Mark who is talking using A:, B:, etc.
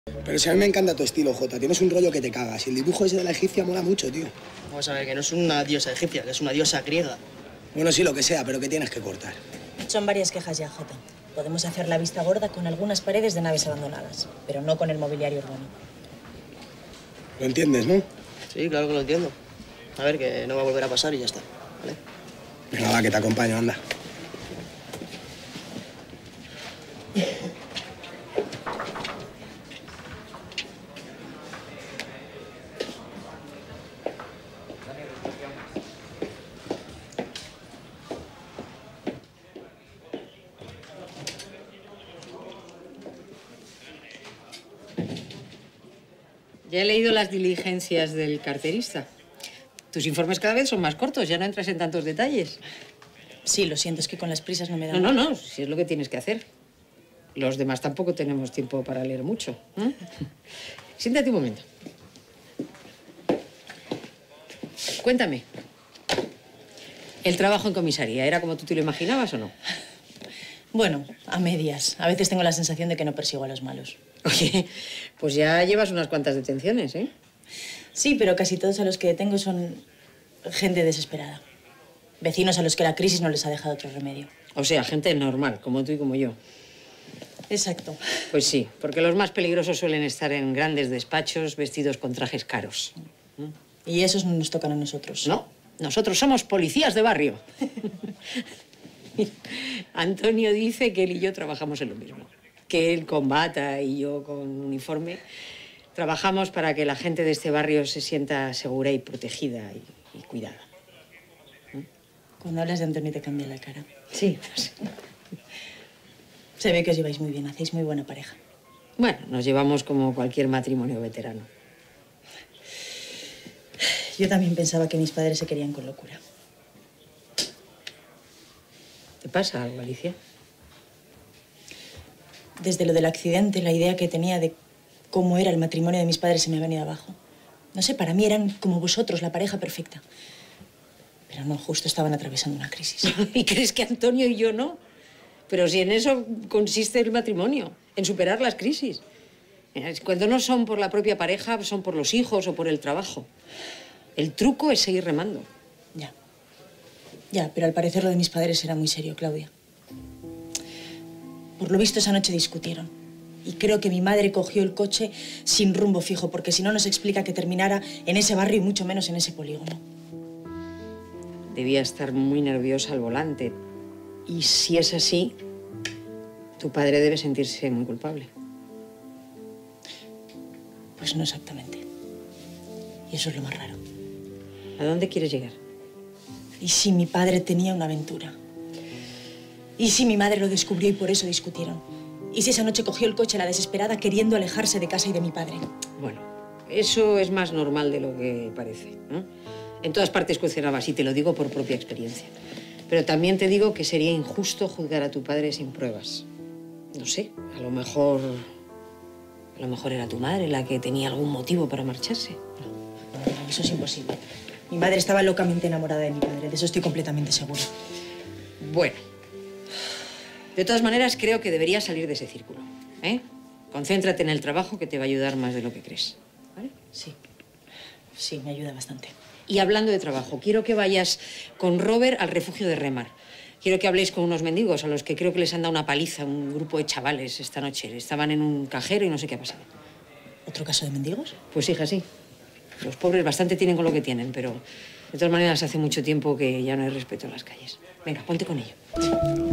A: Pero si a mí me encanta tu estilo, Jota. Tienes un rollo que te cagas. Y el dibujo ese de la egipcia mola mucho, tío.
B: Vamos a ver, que no es una diosa egipcia, que es una diosa griega.
A: Bueno, sí, lo que sea, pero que tienes que cortar.
C: Son varias quejas ya, Jota. Podemos hacer la vista gorda con algunas paredes de naves abandonadas, pero no con el mobiliario urbano.
A: ¿Lo entiendes, no?
B: Sí, claro que lo entiendo. A ver, que no va a volver a pasar y ya está, ¿vale?
A: Venga, va, que te acompaño, anda.
D: Ya he leído las diligencias del carterista. Tus informes cada vez son más cortos, ya no entras en tantos detalles.
C: Sí, lo siento, es que con las prisas no me da.
D: No, si es lo que tienes que hacer. Los demás tampoco tenemos tiempo para leer mucho. Siéntate un momento. Cuéntame. ¿El trabajo en comisaría era como tú te lo imaginabas o no?
C: Bueno, a medias. A veces tengo la sensación de que no persigo a los malos.
D: Oye, pues ya llevas unas cuantas detenciones, ¿eh?
C: Sí, pero casi todos a los que detengo son gente desesperada. Vecinos a los que la crisis no les ha dejado otro remedio.
D: O sea, gente normal, como tú y como yo.
C: Exacto.
D: Pues sí, porque los más peligrosos suelen estar en grandes despachos vestidos con trajes caros.
C: Y esos no nos tocan a nosotros.
D: No, nosotros somos policías de barrio. Antonio dice que él y yo trabajamos en lo mismo. Que él con bata y yo con uniforme. Trabajamos para que la gente de este barrio se sienta segura y protegida y cuidada.
C: Cuando hablas de Antonio te cambia la cara.
D: Sí.
C: Se ve que os lleváis muy bien, hacéis muy buena pareja.
D: Bueno, nos llevamos como cualquier matrimonio veterano.
C: Yo también pensaba que mis padres se querían con locura.
D: ¿Te pasa algo, Alicia?
C: Desde lo del accidente, la idea que tenía de cómo era el matrimonio de mis padres se me ha venido abajo. No sé, para mí eran como vosotros, la pareja perfecta. Pero no, justo estaban atravesando una crisis.
D: ¿Y crees que Antonio y yo no? Pero si en eso consiste el matrimonio, en superar las crisis. Cuando no son por la propia pareja, son por los hijos o por el trabajo. El truco es seguir remando.
C: Ya. Ya, pero al parecer lo de mis padres era muy serio, Claudia. Por lo visto esa noche discutieron. Y creo que mi madre cogió el coche sin rumbo fijo, porque si no nos explica que terminara en ese barrio y mucho menos en ese polígono.
D: Debía estar muy nerviosa al volante. Y si es así, tu padre debe sentirse muy culpable.
C: Pues no exactamente. Y eso es lo más raro.
D: ¿A dónde quieres llegar?
C: ¿Y si mi padre tenía una aventura? ¿Y si mi madre lo descubrió y por eso discutieron? ¿Y si esa noche cogió el coche a la desesperada queriendo alejarse de casa y de mi padre?
D: Bueno, eso es más normal de lo que parece, ¿no? En todas partes funcionaba así, te lo digo por propia experiencia. Pero también te digo que sería injusto juzgar a tu padre sin pruebas. No sé, a lo mejor era tu madre la que tenía algún motivo para marcharse.
C: No, eso es imposible. Mi madre estaba locamente enamorada de mi padre, de eso estoy completamente segura.
D: Bueno, de todas maneras creo que deberías salir de ese círculo, ¿eh? Concéntrate en el trabajo que te va a ayudar más de lo que crees, ¿vale?
C: Sí, sí, me ayuda bastante.
D: Y hablando de trabajo, quiero que vayas con Robert al refugio de Remar. Quiero que habléis con unos mendigos a los que creo que les han dado una paliza, un grupo de chavales esta noche. Estaban en un cajero y no sé qué ha pasado.
C: ¿Otro caso de mendigos?
D: Pues hija, sí. Los pobres bastante tienen con lo que tienen, pero de todas maneras hace mucho tiempo que ya no hay respeto en las calles. Venga, ponte con ello.